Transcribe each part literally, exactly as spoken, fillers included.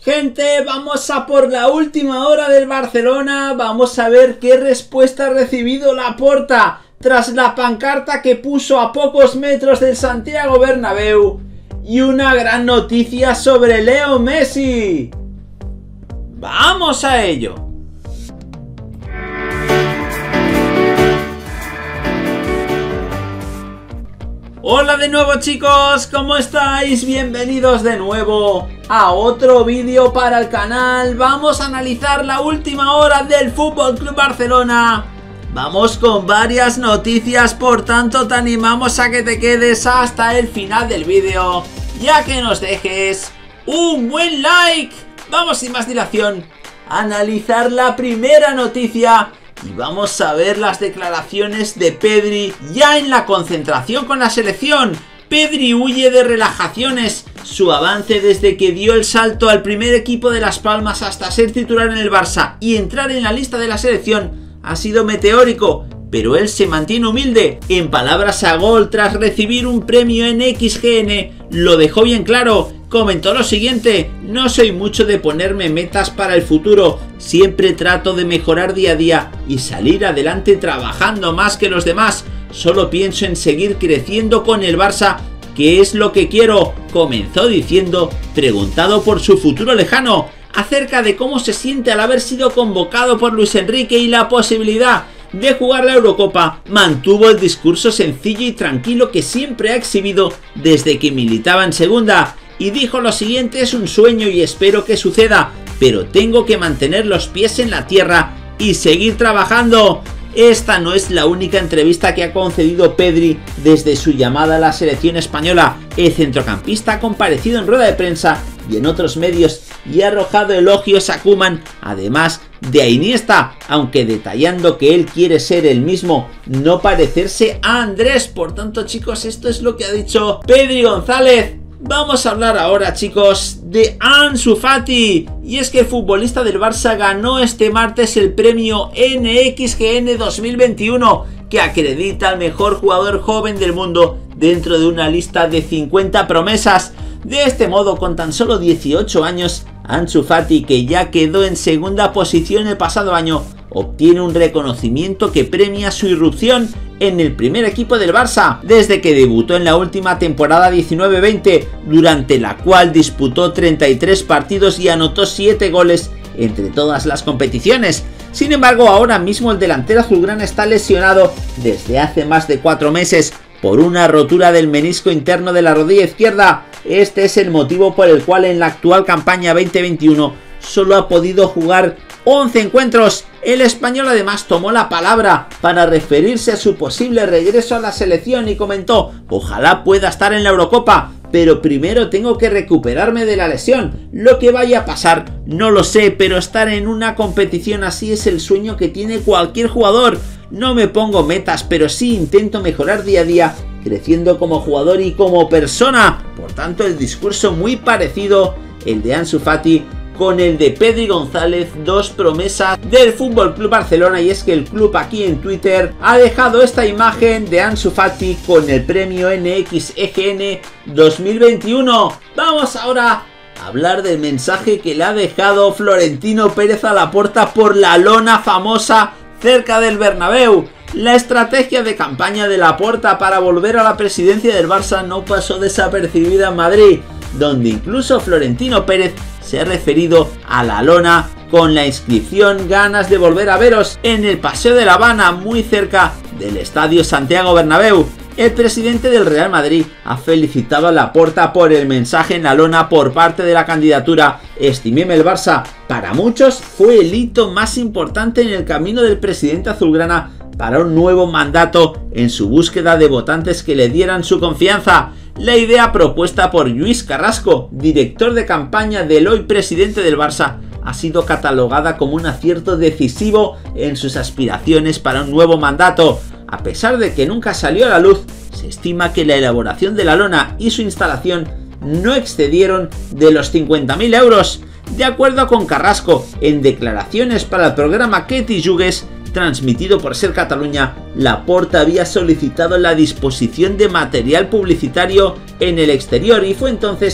Gente, vamos a por la última hora del Barcelona. Vamos a ver qué respuesta ha recibido Laporta tras la pancarta que puso a pocos metros del Santiago Bernabéu. Y una gran noticia sobre Leo Messi. ¡Vamos a ello! Hola de nuevo, chicos, ¿cómo estáis? Bienvenidos de nuevo a otro vídeo para el canal. Vamos a analizar la última hora del F C Barcelona. Vamos con varias noticias, por tanto te animamos a que te quedes hasta el final del vídeo, ya que nos dejes un buen like. Vamos sin más dilación a analizar la primera noticia. Y vamos a ver las declaraciones de Pedri ya en la concentración con la selección. Pedri huye de relajaciones. Su avance desde que dio el salto al primer equipo de Las Palmas hasta ser titular en el Barça y entrar en la lista de la selección ha sido meteórico, pero él se mantiene humilde. En palabras a gol, tras recibir un premio en X G N, lo dejó bien claro. Comentó lo siguiente: no soy mucho de ponerme metas para el futuro, siempre trato de mejorar día a día y salir adelante trabajando más que los demás, solo pienso en seguir creciendo con el Barça, que es lo que quiero, comenzó diciendo, preguntado por su futuro lejano, acerca de cómo se siente al haber sido convocado por Luis Enrique y la posibilidad de jugar la Eurocopa. Mantuvo el discurso sencillo y tranquilo que siempre ha exhibido desde que militaba en segunda. Y dijo lo siguiente: es un sueño y espero que suceda, pero tengo que mantener los pies en la tierra y seguir trabajando. Esta no es la única entrevista que ha concedido Pedri desde su llamada a la selección española. El centrocampista ha comparecido en rueda de prensa y en otros medios y ha arrojado elogios a Koeman, además de a Iniesta, aunque detallando que él quiere ser el mismo, no parecerse a Andrés. Por tanto, chicos, esto es lo que ha dicho Pedri González. Vamos a hablar ahora, chicos, de Ansu Fati. Y es que el futbolista del Barça ganó este martes el premio N X G N dos mil veintiuno, que acredita al mejor jugador joven del mundo dentro de una lista de cincuenta promesas. De este modo, con tan solo dieciocho años, Ansu Fati, que ya quedó en segunda posición el pasado año, obtiene un reconocimiento que premia su irrupción en el primer equipo del Barça, desde que debutó en la última temporada diecinueve veinte, durante la cual disputó treinta y tres partidos y anotó siete goles entre todas las competiciones. Sin embargo, ahora mismo el delantero azulgrana está lesionado desde hace más de cuatro meses por una rotura del menisco interno de la rodilla izquierda. Este es el motivo por el cual en la actual campaña veinte veintiuno solo ha podido jugar once encuentros. El español además tomó la palabra para referirse a su posible regreso a la selección y comentó: ojalá pueda estar en la Eurocopa, pero primero tengo que recuperarme de la lesión. Lo que vaya a pasar no lo sé, pero estar en una competición así es el sueño que tiene cualquier jugador. No me pongo metas, pero sí intento mejorar día a día, creciendo como jugador y como persona. Por tanto, el discurso muy parecido, el de Ansu Fati, con el de Pedri González, dos promesas del F C Barcelona. Y es que el club aquí en Twitter ha dejado esta imagen de Ansu Fati con el premio N X G N dos mil veintiuno. Vamos ahora a hablar del mensaje que le ha dejado Florentino Pérez a Laporta por la lona famosa cerca del Bernabéu. La estrategia de campaña de Laporta para volver a la presidencia del Barça no pasó desapercibida en Madrid, donde incluso Florentino Pérez se ha referido a la lona con la inscripción "ganas de volver a veros" en el Paseo de La Habana, muy cerca del Estadio Santiago Bernabéu. El presidente del Real Madrid ha felicitado a Laporta por el mensaje en la lona por parte de la candidatura "Estimem el Barça". Para muchos fue el hito más importante en el camino del presidente azulgrana para un nuevo mandato en su búsqueda de votantes que le dieran su confianza. La idea propuesta por Lluís Carrasco, director de campaña del hoy presidente del Barça, ha sido catalogada como un acierto decisivo en sus aspiraciones para un nuevo mandato. A pesar de que nunca salió a la luz, se estima que la elaboración de la lona y su instalación no excedieron de los cincuenta mil euros. De acuerdo con Carrasco, en declaraciones para el programa Que t'hi jugues, transmitido por Ser Catalunya, Laporta había solicitado la disposición de material publicitario en el exterior y fue entonces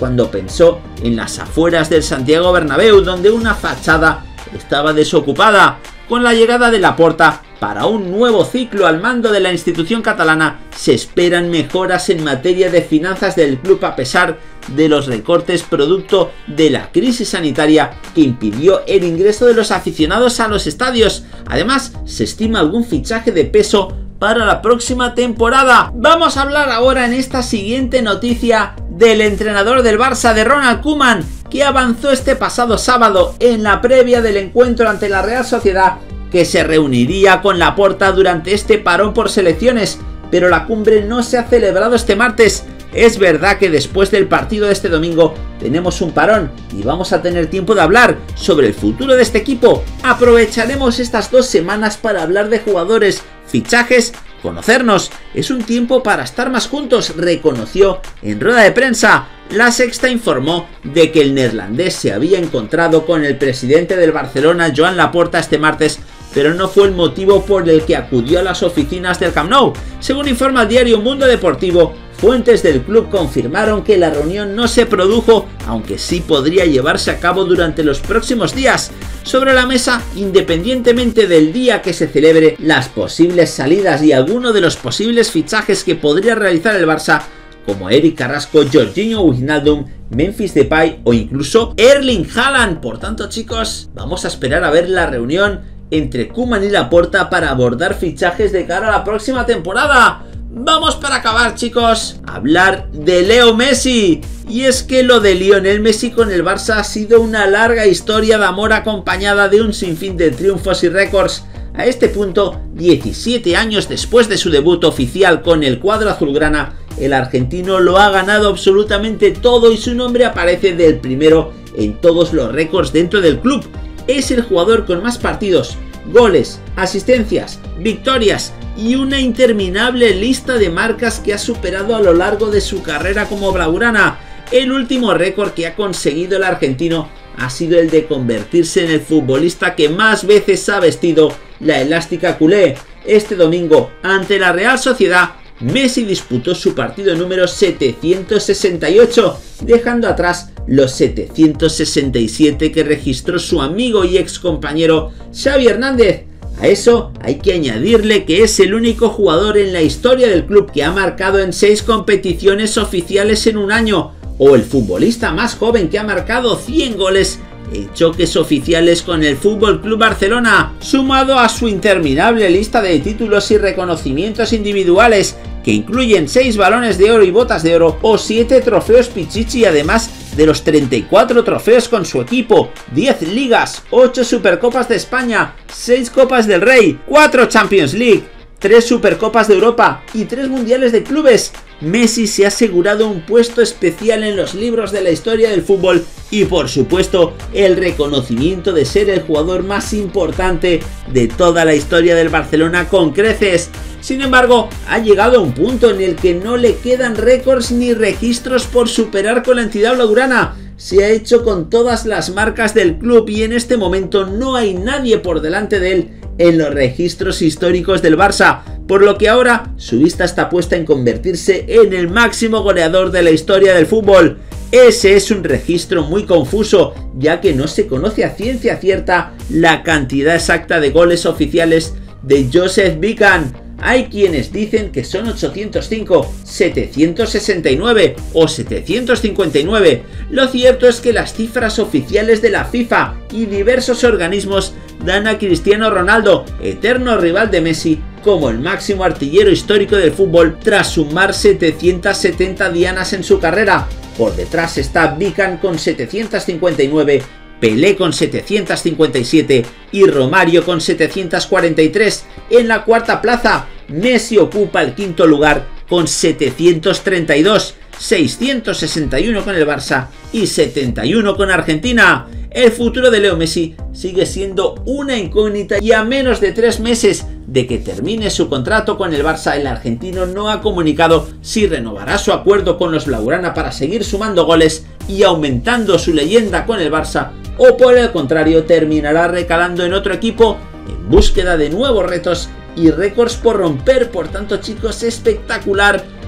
cuando pensó en las afueras del Santiago Bernabéu, donde una fachada estaba desocupada. Con la llegada de Laporta para un nuevo ciclo al mando de la institución catalana, se esperan mejoras en materia de finanzas del club a pesar de los recortes producto de la crisis sanitaria que impidió el ingreso de los aficionados a los estadios. Además, se estima algún fichaje de peso para la próxima temporada. Vamos a hablar ahora en esta siguiente noticia del entrenador del Barça, de Ronald Koeman, que avanzó este pasado sábado en la previa del encuentro ante la Real Sociedad que se reuniría con Laporta durante este parón por selecciones, pero la cumbre no se ha celebrado este martes. Es verdad que después del partido de este domingo tenemos un parón y vamos a tener tiempo de hablar sobre el futuro de este equipo. Aprovecharemos estas dos semanas para hablar de jugadores, fichajes, conocernos. Es un tiempo para estar más juntos, reconoció en rueda de prensa. La Sexta informó de que el neerlandés se había encontrado con el presidente del Barcelona, Joan Laporta, este martes, pero no fue el motivo por el que acudió a las oficinas del Camp Nou. Según informa el diario Mundo Deportivo, fuentes del club confirmaron que la reunión no se produjo, aunque sí podría llevarse a cabo durante los próximos días. Sobre la mesa, independientemente del día que se celebre, las posibles salidas y alguno de los posibles fichajes que podría realizar el Barça, como Eric Carrasco, Jorginho Wijnaldum, Memphis Depay o incluso Erling Haaland. Por tanto, chicos, vamos a esperar a ver la reunión entre Koeman y Laporta para abordar fichajes de cara a la próxima temporada. Vamos, para acabar, chicos, a hablar de Leo Messi. Y es que lo de Lionel Messi con el Barça ha sido una larga historia de amor acompañada de un sinfín de triunfos y récords. A este punto, diecisiete años después de su debut oficial con el cuadro azulgrana, el argentino lo ha ganado absolutamente todo y su nombre aparece del primero en todos los récords dentro del club. Es el jugador con más partidos, goles, asistencias, victorias y una interminable lista de marcas que ha superado a lo largo de su carrera como blaugrana. El último récord que ha conseguido el argentino ha sido el de convertirse en el futbolista que más veces ha vestido la elástica culé. Este domingo, ante la Real Sociedad, Messi disputó su partido número setecientos sesenta y ocho, dejando atrás los setecientos sesenta y siete que registró su amigo y ex compañero Xavi Hernández. A eso hay que añadirle que es el único jugador en la historia del club que ha marcado en seis competiciones oficiales en un año, o el futbolista más joven que ha marcado cien goles en choques oficiales con el F C Barcelona, sumado a su interminable lista de títulos y reconocimientos individuales que incluyen seis balones de oro y botas de oro o siete trofeos Pichichi, además de los treinta y cuatro trofeos con su equipo, diez ligas, ocho supercopas de España, seis copas del Rey, cuatro Champions League, tres supercopas de Europa y tres mundiales de clubes. Messi se ha asegurado un puesto especial en los libros de la historia del fútbol y, por supuesto, el reconocimiento de ser el jugador más importante de toda la historia del Barcelona con creces. Sin embargo, ha llegado a un punto en el que no le quedan récords ni registros por superar con la entidad blaugrana. Se ha hecho con todas las marcas del club y en este momento no hay nadie por delante de él en los registros históricos del Barça, por lo que ahora su vista está puesta en convertirse en el máximo goleador de la historia del fútbol. Ese es un registro muy confuso, ya que no se conoce a ciencia cierta la cantidad exacta de goles oficiales de Joseph Bican. Hay quienes dicen que son ochocientos cinco, setecientos sesenta y nueve o setecientos cincuenta y nueve. Lo cierto es que las cifras oficiales de la FIFA y diversos organismos dan a Cristiano Ronaldo, eterno rival de Messi, como el máximo artillero histórico del fútbol tras sumar setecientas setenta dianas en su carrera. Por detrás está Bican con setecientos cincuenta y nueve, Pelé con setecientos cincuenta y siete y Romario con setecientos cuarenta y tres. En la cuarta plaza, Messi ocupa el quinto lugar con setecientos treinta y dos, seiscientos sesenta y uno con el Barça y setenta y uno con Argentina. El futuro de Leo Messi sigue siendo una incógnita y a menos de tres meses de que termine su contrato con el Barça, el argentino no ha comunicado si renovará su acuerdo con los blaugrana para seguir sumando goles y aumentando su leyenda con el Barça, o por el contrario terminará recalando en otro equipo en búsqueda de nuevos retos y récords por romper. Por tanto, chicos, espectacular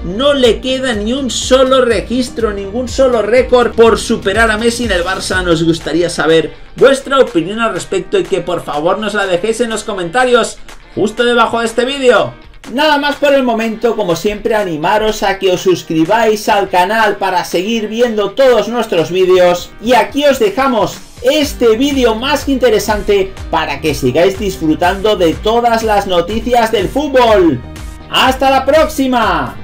no le queda ni un solo registro, ningún solo récord por superar a Messi en el Barça. Nos gustaría saber vuestra opinión al respecto y que por favor nos la dejéis en los comentarios justo debajo de este vídeo. Nada más por el momento, como siempre animaros a que os suscribáis al canal para seguir viendo todos nuestros vídeos, y aquí os dejamos este vídeo más que interesante para que sigáis disfrutando de todas las noticias del fútbol. ¡Hasta la próxima!